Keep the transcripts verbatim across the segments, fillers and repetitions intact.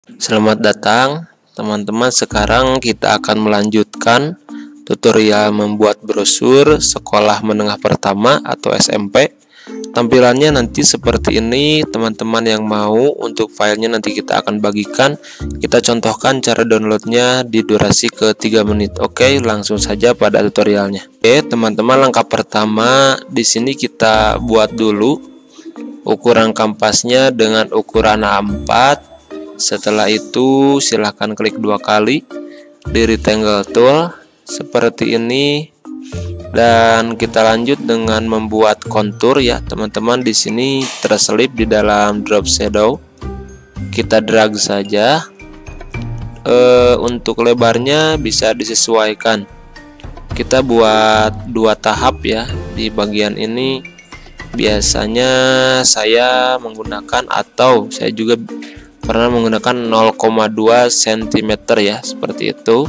Selamat datang teman-teman, sekarang kita akan melanjutkan tutorial membuat brosur sekolah menengah pertama atau S M P. Tampilannya nanti seperti ini teman-teman. Yang mau untuk filenya nanti kita akan bagikan. Kita contohkan cara downloadnya di durasi ke tiga menit. Oke, langsung saja pada tutorialnya. Oke teman-teman, langkah pertama di sini kita buat dulu ukuran kampasnya dengan ukuran A empat. Setelah itu silahkan klik dua kali di rectangle tool seperti ini, dan kita lanjut dengan membuat kontur ya teman-teman. Di sini terselip di dalam drop shadow, kita drag saja. E, untuk lebarnya bisa disesuaikan, kita buat dua tahap ya. Di bagian ini biasanya saya menggunakan, atau saya juga pernah menggunakan nol koma dua sentimeter ya, seperti itu.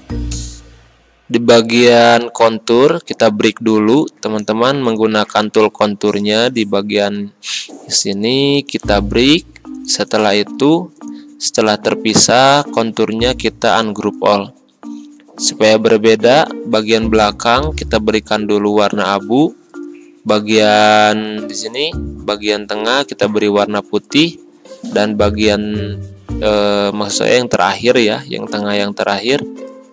Di bagian kontur kita break dulu teman-teman menggunakan tool konturnya. Di bagian sini kita break. Setelah itu, setelah terpisah konturnya kita ungroup all. Supaya berbeda, bagian belakang kita berikan dulu warna abu. Bagian di sini, bagian tengah kita beri warna putih, dan bagian eh, maksud saya yang terakhir ya, yang tengah yang terakhir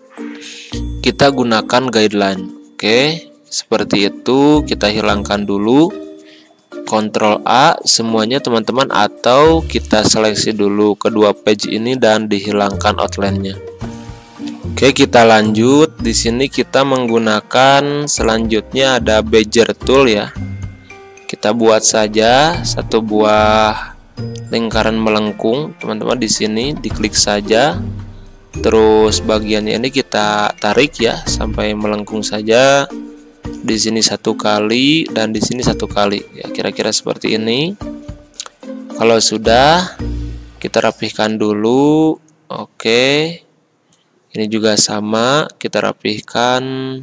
kita gunakan guideline. Oke, seperti itu. Kita hilangkan dulu, Ctrl A semuanya teman-teman, atau kita seleksi dulu kedua page ini dan dihilangkan outline-nya. Oke, kita lanjut. Di sini kita menggunakan selanjutnya ada bezier tool ya. Kita buat saja satu buah lingkaran melengkung teman-teman. Di sini diklik saja, terus bagiannya ini kita tarik ya sampai melengkung saja. Di sini satu kali dan di sini satu kali ya, kira-kira seperti ini. Kalau sudah, kita rapihkan dulu. Oke, ini juga sama, kita rapihkan.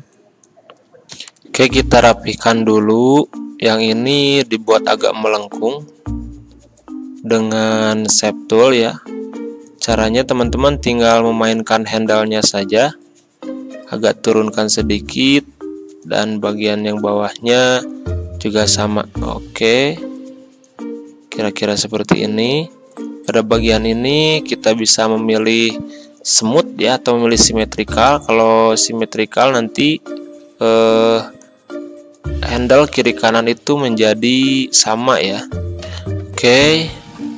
Oke, kita rapihkan dulu. Yang ini dibuat agak melengkung dengan shape tool ya. Caranya teman-teman tinggal memainkan handle-nya saja, agak turunkan sedikit, dan bagian yang bawahnya juga sama. Oke, kira-kira seperti ini. Pada bagian ini kita bisa memilih smooth ya, atau memilih symmetrical. Kalau symmetrical nanti eh, handle kiri kanan itu menjadi sama ya. Oke,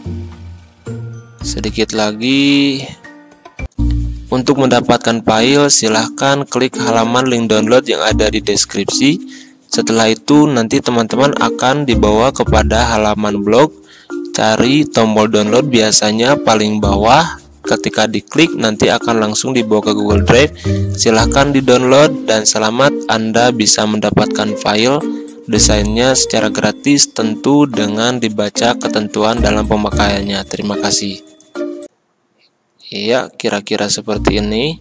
sedikit lagi. Untuk mendapatkan file silahkan klik halaman link download yang ada di deskripsi. Setelah itu nanti teman-teman akan dibawa kepada halaman blog. Cari tombol download biasanya paling bawah. Ketika diklik nanti akan langsung dibawa ke Google Drive. Silahkan di download, dan selamat, Anda bisa mendapatkan file desainnya secara gratis, tentu dengan dibaca ketentuan dalam pemakaiannya. Terima kasih. Iya, kira-kira seperti ini.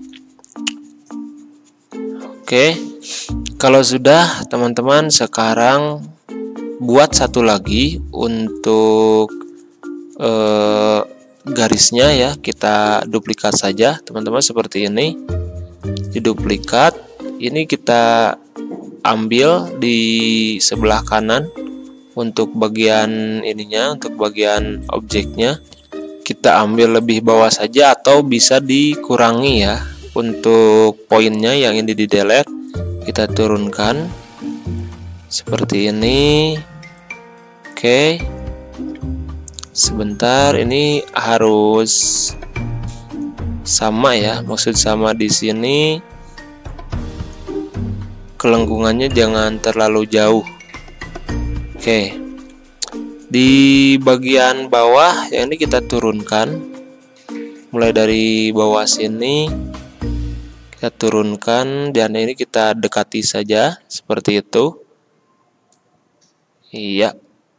Oke, kalau sudah teman-teman, sekarang buat satu lagi untuk eh, garisnya ya. Kita duplikat saja teman-teman seperti ini. Diduplikat, ini kita ambil di sebelah kanan untuk bagian ininya, untuk bagian objeknya kita ambil lebih bawah saja, atau bisa dikurangi ya. Untuk poinnya yang ini di delete, kita turunkan seperti ini. Oke, sebentar, ini harus sama ya, maksud sama di sini kelengkungannya jangan terlalu jauh. Oke, di bagian bawah yang ini kita turunkan, mulai dari bawah sini kita turunkan, dan ini kita dekati saja seperti itu. Iya.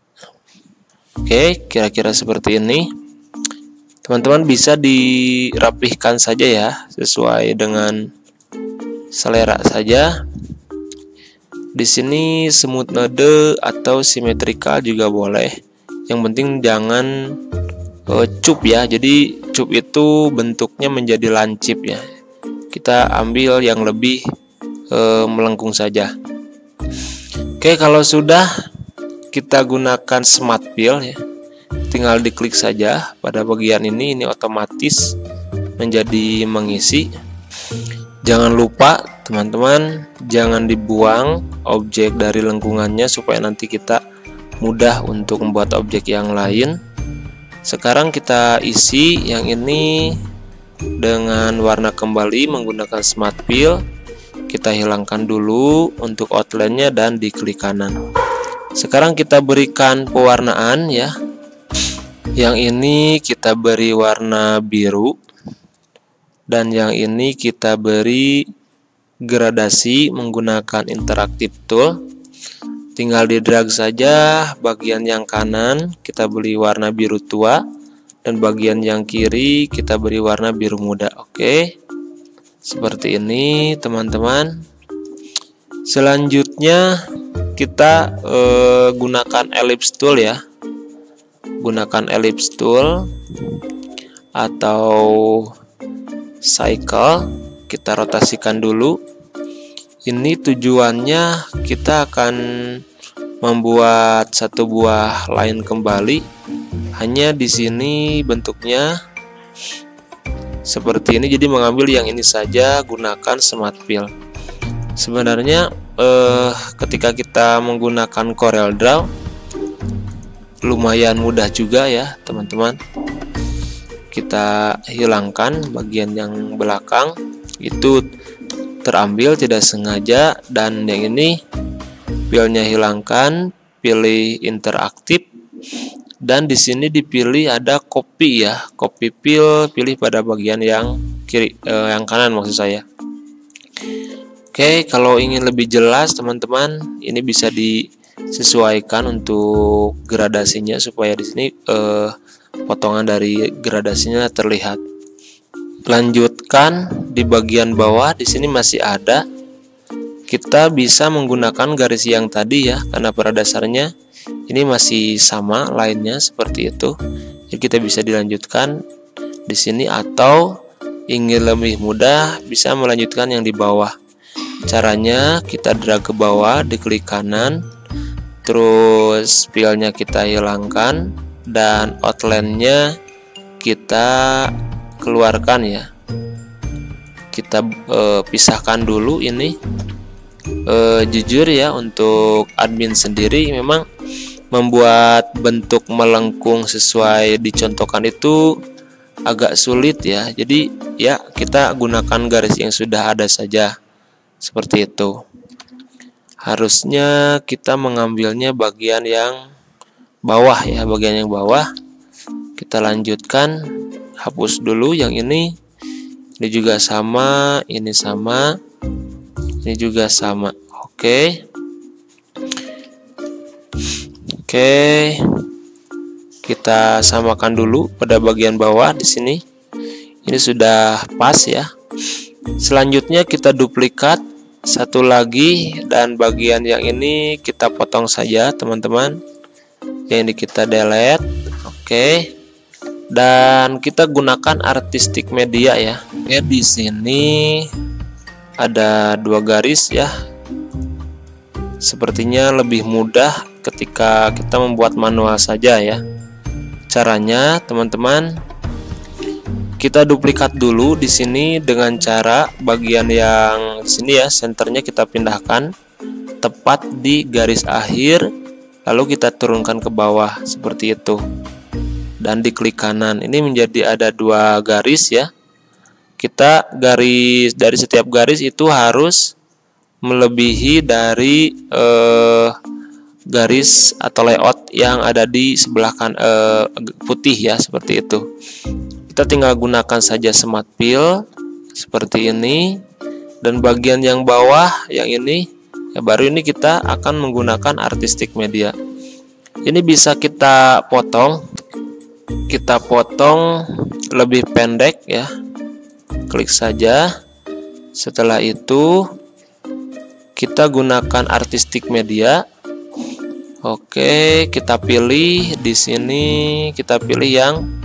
Oke, kira-kira seperti ini. Teman-teman bisa dirapihkan saja ya, sesuai dengan selera saja. Di sini smooth node atau simetrikal juga boleh. Yang penting jangan uh, cup ya. Jadi kuncup itu bentuknya menjadi lancip ya. Kita ambil yang lebih e, melengkung saja. Oke, kalau sudah kita gunakan Smart Fill ya. Tinggal diklik saja pada bagian ini, ini otomatis menjadi mengisi. Jangan lupa teman-teman, jangan dibuang objek dari lengkungannya supaya nanti kita mudah untuk membuat objek yang lain. Sekarang kita isi yang ini dengan warna kembali menggunakan Smart Fill. Kita hilangkan dulu untuk outline-nya dan diklik kanan. Sekarang kita berikan pewarnaan ya. Yang ini kita beri warna biru, dan yang ini kita beri gradasi menggunakan Interactive Tool. Tinggal di drag saja bagian yang kanan kita beri warna biru tua, dan bagian yang kiri kita beri warna biru muda. Oke, seperti ini teman-teman. Selanjutnya kita eh, gunakan Ellipse Tool ya. Gunakan Ellipse Tool atau Cycle, kita rotasikan dulu. Ini tujuannya kita akan membuat satu buah line kembali. Hanya di sini bentuknya seperti ini, jadi mengambil yang ini saja, gunakan Smart Fill. Sebenarnya eh, ketika kita menggunakan Corel Draw lumayan mudah juga ya teman-teman. Kita hilangkan bagian yang belakang, itu terambil tidak sengaja, dan yang ini filenya hilangkan, pilih interaktif, dan di sini dipilih ada copy ya, copy fill, pilih pada bagian yang kiri eh, yang kanan maksud saya. Oke, kalau ingin lebih jelas teman-teman, ini bisa disesuaikan untuk gradasinya supaya di sini eh, potongan dari gradasinya terlihat. Lanjutkan di bagian bawah, di sini masih ada. Kita bisa menggunakan garis yang tadi ya, karena pada dasarnya ini masih sama lainnya seperti itu. Jadi kita bisa dilanjutkan di sini, atau ingin lebih mudah bisa melanjutkan yang di bawah. Caranya kita drag ke bawah, diklik kanan, terus filenya kita hilangkan, dan outline-nya kita keluarkan ya. Kita e, pisahkan dulu ini. E, jujur ya, untuk admin sendiri memang membuat bentuk melengkung sesuai dicontohkan itu agak sulit ya. Jadi ya kita gunakan garis yang sudah ada saja seperti itu. Harusnya kita mengambilnya bagian yang bawah ya, bagian yang bawah. Kita lanjutkan, hapus dulu yang ini. Ini juga sama, ini sama, ini juga sama. Oke. Oke. Kita samakan dulu pada bagian bawah di sini. Ini sudah pas ya. Selanjutnya kita duplikat satu lagi, dan bagian yang ini kita potong saja teman-teman. Yang ini kita delete. Oke. Dan kita gunakan artistic media ya. Oke, di sini ada dua garis ya. Sepertinya lebih mudah ketika kita membuat manual saja ya. Caranya teman-teman, kita duplikat dulu di sini dengan cara bagian yang di sini ya, senternya kita pindahkan tepat di garis akhir, lalu kita turunkan ke bawah seperti itu, dan diklik kanan. Ini menjadi ada dua garis ya. Kita garis dari setiap garis itu harus melebihi dari eh, garis atau layout yang ada di sebelah kan eh, putih ya, seperti itu. Kita tinggal gunakan saja Smart Fill seperti ini, dan bagian yang bawah yang ini ya, baru ini kita akan menggunakan artistic media. Ini bisa kita potong, kita potong lebih pendek ya. Klik saja. Setelah itu kita gunakan artistic media. Oke, kita pilih di sini, kita pilih yang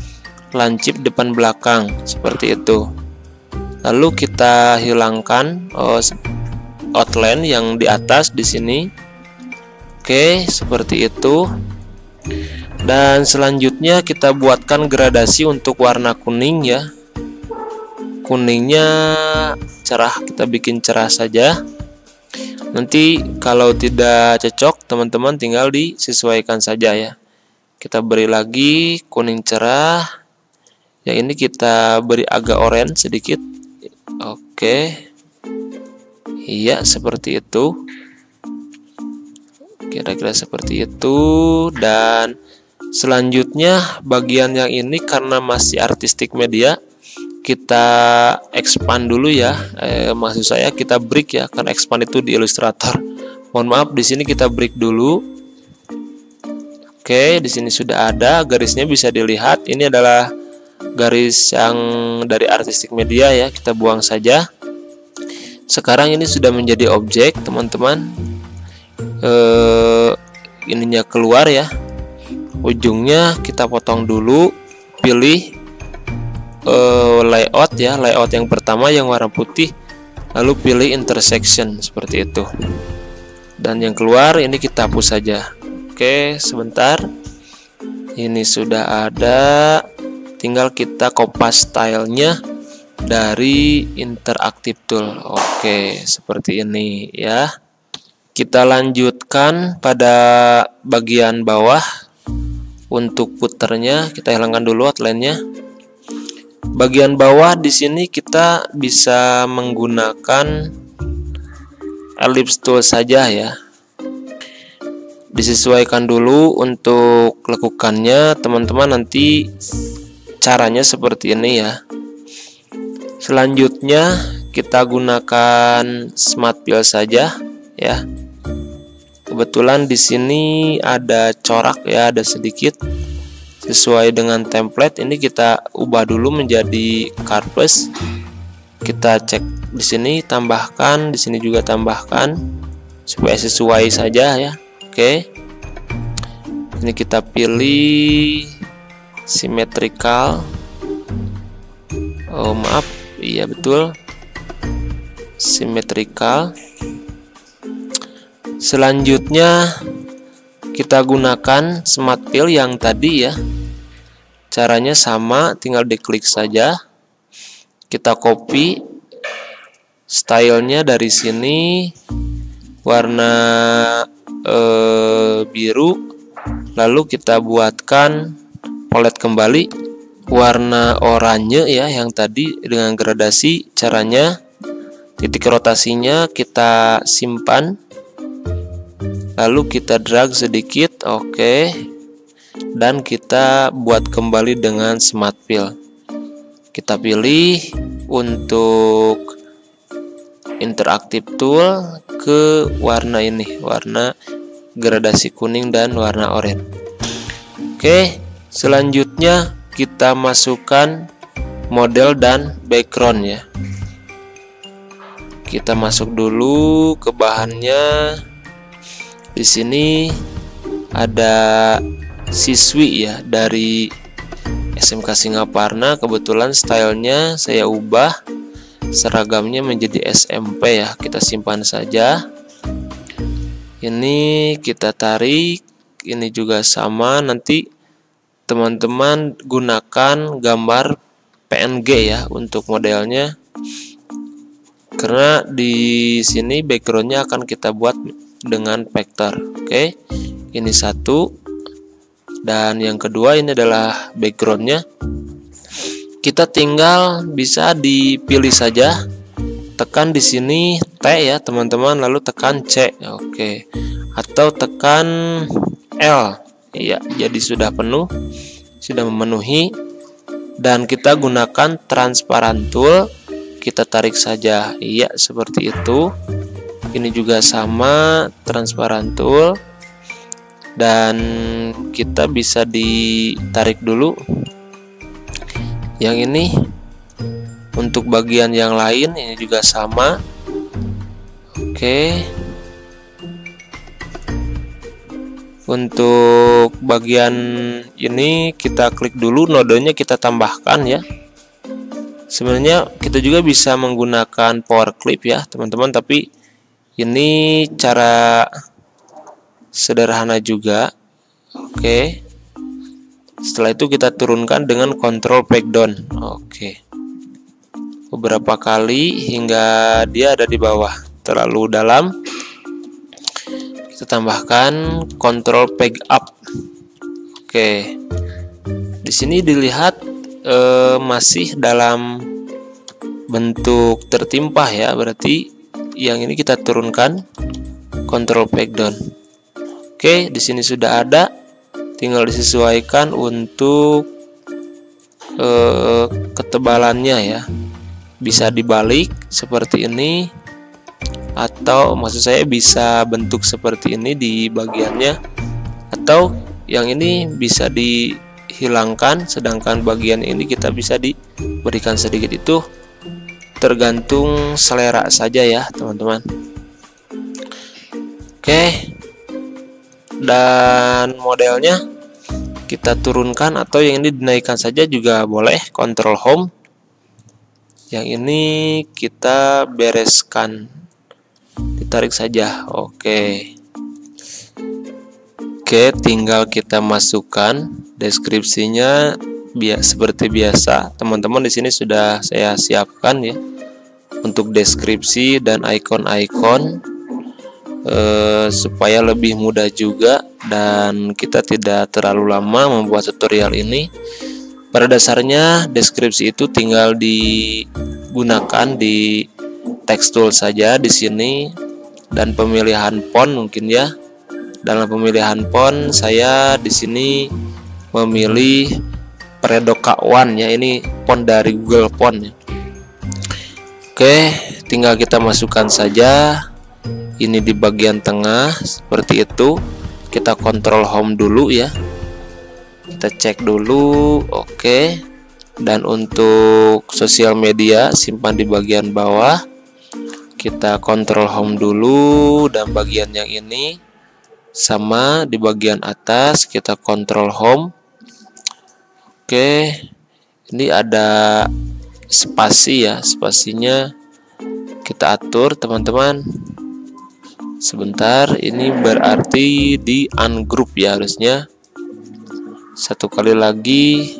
lancip depan belakang seperti itu. Lalu kita hilangkan oh, outline yang di atas di sini. Oke, seperti itu. Dan selanjutnya kita buatkan gradasi untuk warna kuning ya. Kuningnya cerah, kita bikin cerah saja. Nanti kalau tidak cocok, teman-teman tinggal disesuaikan saja ya. Kita beri lagi kuning cerah. Yang ini kita beri agak orange sedikit. Oke. Iya, seperti itu. Kira-kira seperti itu. Dan selanjutnya bagian yang ini karena masih artistik media, kita expand dulu ya. Eh, maksud saya kita break ya, kan expand itu di Illustrator. Mohon maaf, di sini kita break dulu. Oke, di sini sudah ada garisnya, bisa dilihat. Ini adalah garis yang dari artistik media ya, kita buang saja. Sekarang ini sudah menjadi objek, teman-teman. Eh, ininya keluar ya. Ujungnya kita potong dulu, pilih Uh, layout ya, layout yang pertama yang warna putih, lalu pilih intersection seperti itu, dan yang keluar ini kita hapus saja. Oke, sebentar, ini sudah ada, tinggal kita kopas stylenya dari interactive tool. Oke, seperti ini ya. Kita lanjutkan pada bagian bawah. Untuk puternya kita hilangkan dulu outline-nya. Bagian bawah di sini kita bisa menggunakan ellipse tool saja ya. Disesuaikan dulu untuk lekukannya, teman-teman, nanti caranya seperti ini ya. Selanjutnya kita gunakan smart fill saja ya. Kebetulan di sini ada corak ya, ada sedikit. Sesuai dengan template ini kita ubah dulu menjadi canvas. Kita cek di sini, tambahkan, di sini juga tambahkan supaya sesuai saja ya. Oke. Ini kita pilih symmetrical. Oh, maaf. Iya, betul. Symmetrical. Selanjutnya kita gunakan smart fill yang tadi ya. Caranya sama, tinggal diklik saja. Kita copy stylenya dari sini, warna eh, biru, lalu kita buatkan polet kembali warna oranye ya, yang tadi dengan gradasi. Caranya titik rotasinya kita simpan, lalu kita drag sedikit. Oke, dan kita buat kembali dengan smart fill. Kita pilih untuk interactive tool ke warna ini, warna gradasi kuning dan warna oranye. Oke, selanjutnya kita masukkan model dan background ya. Kita masuk dulu ke bahannya. Di sini ada siswi ya dari S M K Singaparna. Kebetulan stylenya saya ubah, seragamnya menjadi S M P ya. Kita simpan saja. Ini kita tarik, ini juga sama. Nanti teman-teman gunakan gambar P N G ya untuk modelnya, karena di sini backgroundnya akan kita buat dengan vektor. Oke, ini satu, dan yang kedua ini adalah backgroundnya. Kita tinggal bisa dipilih saja, tekan di sini T ya teman-teman, lalu tekan C. Oke, atau tekan L. Iya, jadi sudah penuh, sudah memenuhi. Dan kita gunakan transparent tool, kita tarik saja. Iya, seperti itu. Ini juga sama, transparent tool, dan kita bisa ditarik dulu. Yang ini untuk bagian yang lain ini juga sama. Oke, Untuk bagian ini kita klik dulu, nodenya kita tambahkan ya. Sebenarnya kita juga bisa menggunakan power clip ya teman-teman, tapi ini cara sederhana juga. Oke. Setelah itu kita turunkan dengan control breakdown. Oke. Beberapa kali hingga dia ada di bawah. Terlalu dalam. Kita tambahkan control peg up. Oke. Di sini dilihat eh, masih dalam bentuk tertimpah ya, berarti yang ini kita turunkan control peg down. Oke, di sini sudah ada, tinggal disesuaikan untuk eh, ketebalannya ya. Bisa dibalik seperti ini, atau maksud saya bisa bentuk seperti ini di bagiannya, atau yang ini bisa dihilangkan, sedangkan bagian ini kita bisa diberikan sedikit. Itu tergantung selera saja ya teman-teman. Oke, dan modelnya kita turunkan atau yang ini dinaikkan saja juga boleh, control home. Yang ini kita bereskan, ditarik saja. Oke. Oke, tinggal kita masukkan deskripsinya biasa seperti biasa. Teman-teman di sini sudah saya siapkan ya untuk deskripsi dan ikon-ikon eh, supaya lebih mudah juga dan kita tidak terlalu lama membuat tutorial ini. Pada dasarnya deskripsi itu tinggal digunakan di text tool saja di sini, dan pemilihan font mungkin ya. Dalam pemilihan font saya di sini memilih Predoka One ya, ini font dari Google Font ya. Oke, tinggal kita masukkan saja ini di bagian tengah seperti itu. Kita kontrol home dulu ya. Kita cek dulu, oke. Dan untuk sosial media simpan di bagian bawah. Kita kontrol home dulu, dan bagian yang ini sama di bagian atas kita kontrol home. Oke, ini ada spasi ya, spasinya kita atur teman-teman. Sebentar, ini berarti di ungroup ya harusnya. Satu kali lagi.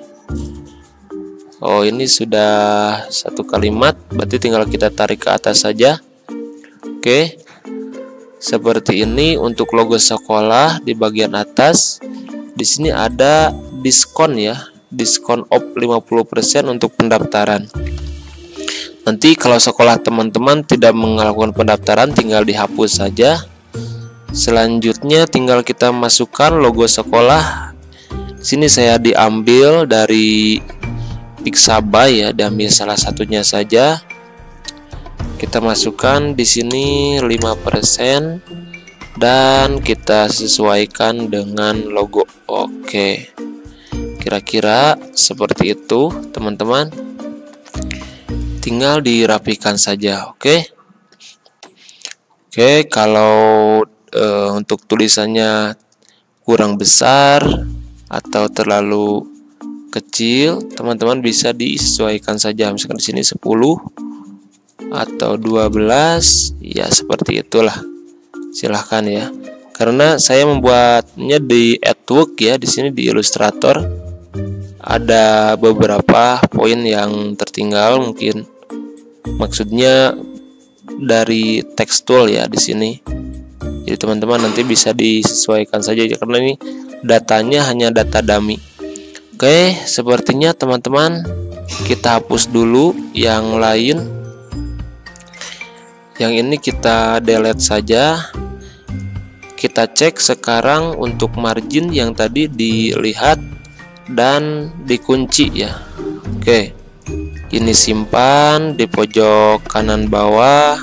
Oh, ini sudah satu kalimat, berarti tinggal kita tarik ke atas saja. Oke, seperti ini untuk logo sekolah di bagian atas. Di sini ada diskon ya, diskon off lima puluh persen untuk pendaftaran. Nanti kalau sekolah teman-teman tidak melakukan pendaftaran, tinggal dihapus saja. Selanjutnya tinggal kita masukkan logo sekolah. Sini saya diambil dari Pixabay ya, diambil salah satunya saja. Kita masukkan di sini lima persen dan kita sesuaikan dengan logo. Oke. Kira-kira seperti itu, teman-teman. Tinggal dirapikan saja, oke. Oke, kalau e, untuk tulisannya kurang besar atau terlalu kecil, teman-teman bisa disesuaikan saja. Misalkan di sini sepuluh atau dua belas, ya seperti itulah. Silahkan ya. Karena saya membuatnya di Artwork ya, di sini di Illustrator ada beberapa poin yang tertinggal, mungkin maksudnya dari text tool ya di sini. Jadi teman-teman nanti bisa disesuaikan saja ya, karena ini datanya hanya data dummy. Oke, sepertinya teman-teman kita hapus dulu yang lain. Yang ini kita delete saja. Kita cek sekarang untuk margin yang tadi dilihat dan dikunci ya. Oke, ini simpan di pojok kanan bawah.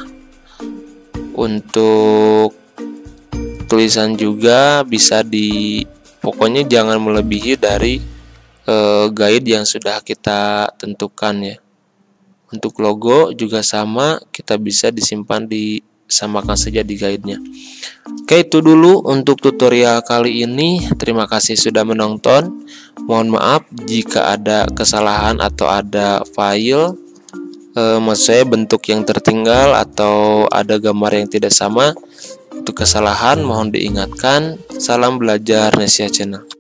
Untuk tulisan juga bisa di, pokoknya jangan melebihi dari eh, guide yang sudah kita tentukan ya. Untuk logo juga sama, kita bisa disimpan di samakan saja di guide-nya. Oke, itu dulu untuk tutorial kali ini. Terima kasih sudah menonton. Mohon maaf jika ada kesalahan atau ada file, eh, maksud saya bentuk yang tertinggal atau ada gambar yang tidak sama. Untuk kesalahan mohon diingatkan. Salam belajar Nesia Channel.